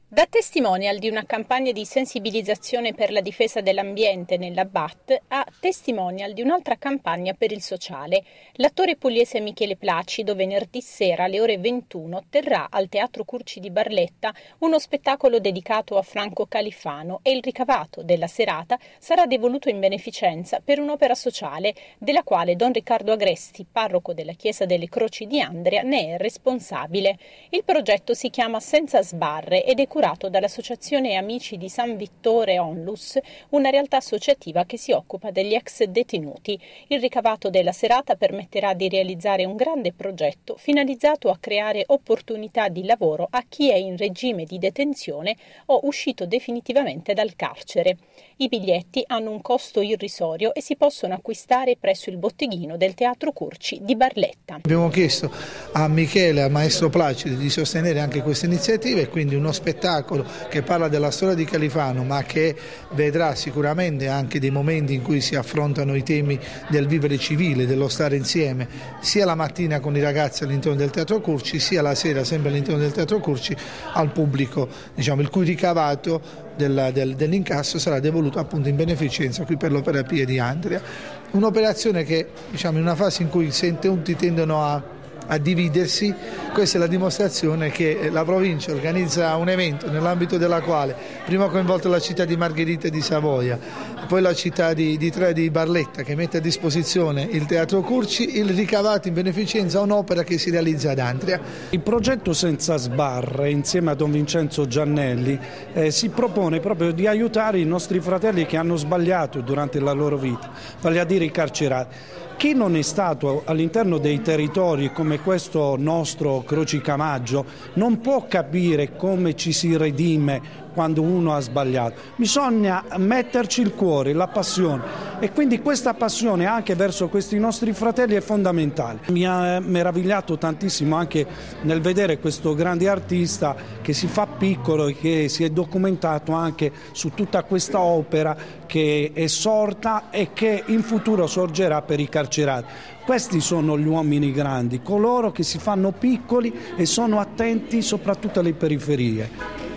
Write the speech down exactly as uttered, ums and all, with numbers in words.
Da testimonial di una campagna di sensibilizzazione per la difesa dell'ambiente nella B A T a testimonial di un'altra campagna per il sociale, l'attore pugliese Michele Placido venerdì sera alle ore ventuno terrà al Teatro Curci di Barletta uno spettacolo dedicato a Franco Califano e il ricavato della serata sarà devoluto in beneficenza per un'opera sociale della quale Don Riccardo Agresti, parroco della Chiesa delle Croci di Andria, ne è responsabile. Il progetto si chiama Senza Sbarre ed è curato dall'Associazione Amici di San Vittore Onlus, una realtà associativa che si occupa degli ex detenuti. Il ricavato della serata permetterà di realizzare un grande progetto finalizzato a creare opportunità di lavoro a chi è in regime di detenzione o uscito definitivamente dal carcere. I biglietti hanno un costo irrisorio e si possono acquistare presso il botteghino del Teatro Curci di Barletta. Abbiamo chiesto a Michele e al maestro Placido di sostenere anche questa iniziativa e quindi uno spettacolo che parla della storia di Califano, ma che vedrà sicuramente anche dei momenti in cui si affrontano i temi del vivere civile, dello stare insieme, sia la mattina con i ragazzi all'interno del Teatro Curci, sia la sera sempre all'interno del Teatro Curci al pubblico, diciamo, il cui ricavato del, del, dell'incasso sarà devoluto appunto in beneficenza qui per l'Opera Pia di Andria. Un'operazione che, diciamo, in una fase in cui i detenuti tendono a a dividersi, questa è la dimostrazione che la provincia organizza un evento nell'ambito della quale prima ha coinvolto la città di Margherita di Savoia, poi la città di, di, di Barletta che mette a disposizione il Teatro Curci, il ricavato in beneficenza a un'opera che si realizza ad Andria. Il progetto Senza Sbarre insieme a Don Vincenzo Giannelli eh, si propone proprio di aiutare i nostri fratelli che hanno sbagliato durante la loro vita, vale a dire i carcerati. Chi non è stato all'interno dei territori come questo nostro Croci Camaggio non può capire come ci si redime quando uno ha sbagliato. Bisogna metterci il cuore, la passione, e quindi questa passione anche verso questi nostri fratelli è fondamentale. Mi ha meravigliato tantissimo anche nel vedere questo grande artista che si fa piccolo e che si è documentato anche su tutta questa opera che è sorta e che in futuro sorgerà per i carcerati. Questi sono gli uomini grandi, coloro che si fanno piccoli e sono attenti soprattutto alle periferie.